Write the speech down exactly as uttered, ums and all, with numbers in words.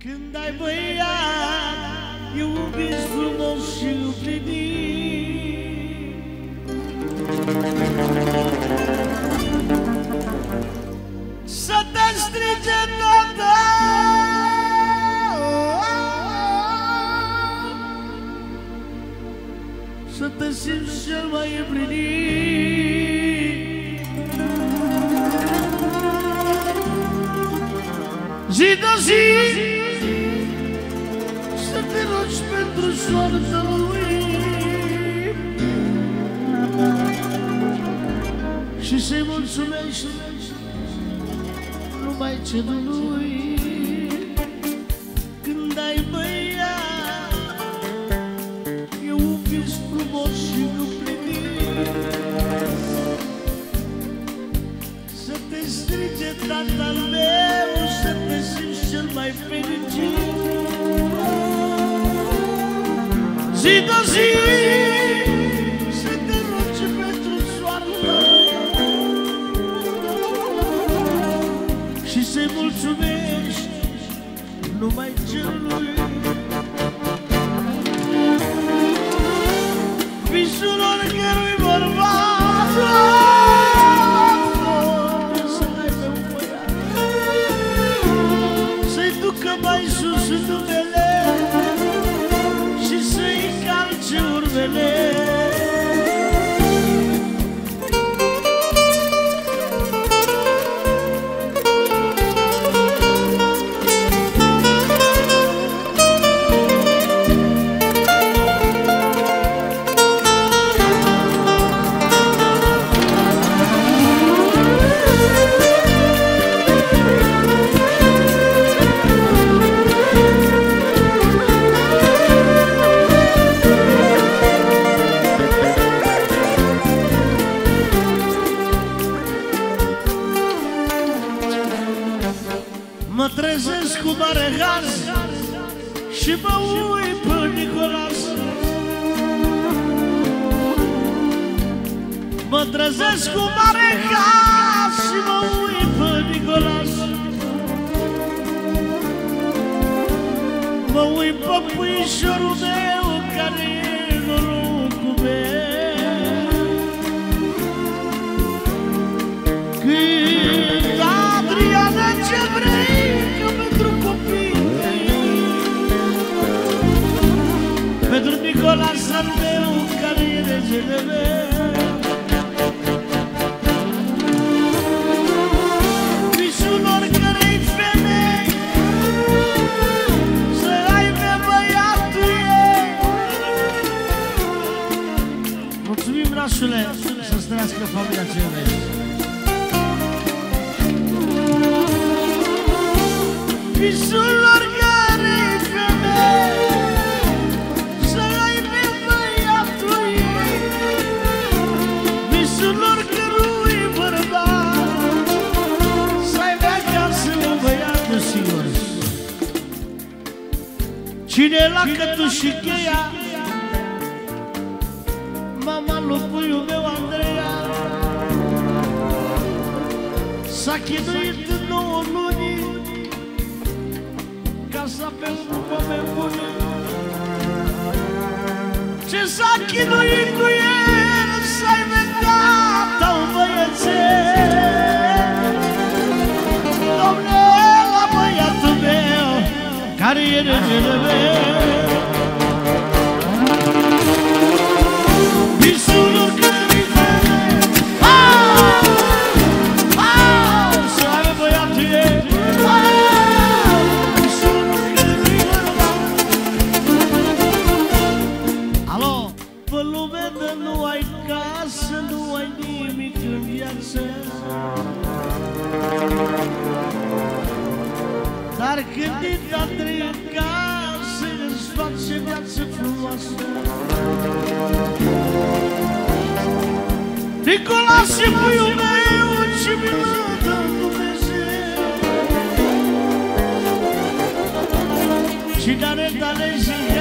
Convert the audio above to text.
Când ai băiat, e un vis frumos și împlinit. Să te strige tata, să te simți cel mai împlinit. Zi de zi să te rogi pentru soarta lui și să-i mulțumești numai celui. Când ai băiat, e un vis frumos și împlinit. Să te strige tatăl meu, să te simți cel mai fericit. Zi de zi să te rogi pentru soartă și să-i mulțumești numai celui. Visul oricărui bărbat să aibă un băiat, să-i ducă mai sus numele și să-i calce urmele. Mă trezesc cu mare gaz și mă uit pe Nicolas. Mă trezesc cu mare gaz și mă uit pe Nicolas. Mă uit pe puișorul meu care e norocul meu. Când Adriana, ce vrei pentru Nicolas al meu, care e regele meu. Visul oricărei femei să aibă băiatul ei. Mulțumim, nașule, să-ți trăiască familia ce iubești. Visul oricărei femei să aibă băiatul ei. Visul oricărui bărbat să aibă acasă un băiat sigur. Cine la cătușii cheia? Mama lui puiul meu Andreea. S-a chinuit în nouă luni ca să pe un moment bun. Ce s-a chinuit cu el să-i vedea un băiețel. Dom'le, la băiatul meu, care e regele meu. Visul oricărui femei, să aibă băiatul ei. Pe lume de nu ai casă, nu ai nimic în viață. Dar când intră trei în casă, îți face viață frumoasă. Nicolas e puiul meu și mi-l dă Dumnezeu. Și n-are tale zi